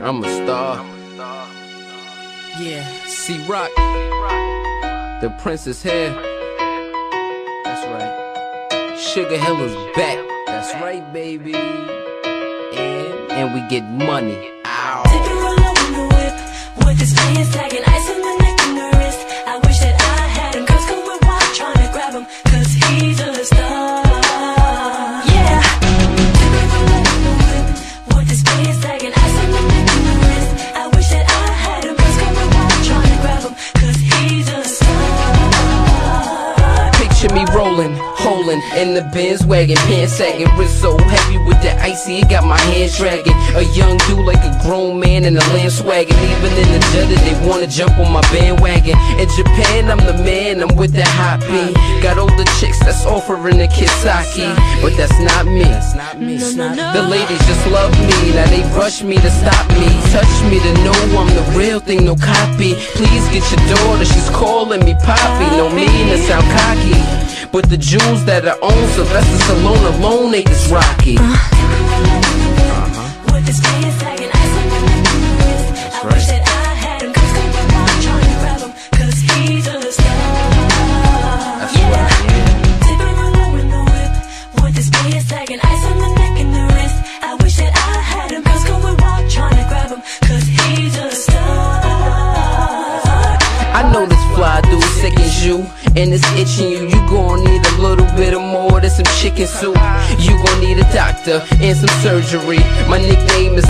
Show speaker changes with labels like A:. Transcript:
A: I'm a star.
B: Yeah.
A: C-Rock, the Prince is here. That's right. Sugar Hill is back. That's right, baby. And we get money. Ow.
C: Take a roll in the whip with his pants tagging, ice on the neck and the wrist. I wish that I had him. Girls come with wild trying to grab him, 'cause he's a star. Yeah. Take a roll in the whip with his pants tagging, ice on the neck and the wrist. I wish that I had him. Girls come with wild trying to grab him, 'cause he's a star.
A: Picture me rolling, holding in the Benz wagon, pants sagging, wrist so heavy with the icy, it got my hands dragging. A young dude like a grown man in a land swagging. Even in the Jetta, they wanna jump on my bandwagon. In Japan, I'm the man, I'm with that hot bean. Got older chicks that's offering the kid sake, but that's not me. The ladies just love me, now they rush me to stop me, touch me to know I'm the real thing, no copy. Please get your daughter, she's calling me Poppy. No mean to sound cocky, but the jewels that I own, Sylvester Stallone alone ain't this Rocky.
C: With his pants sagging, ice on the neck and the wrist. I wish that I had him. Girls come with wild trying to grab him, 'cause he's a star. Yeah. Take a roll in the whip with his pants sagging, ice on the neck and the wrist. I wish that I had him. Girls come with wild trying to grab him, 'cause he's a star.
A: I know this fly dude sickens you, and it's itching you. You gon' need a little bit of more than some chicken soup. You gon' need a doctor and some surgery. My nickname is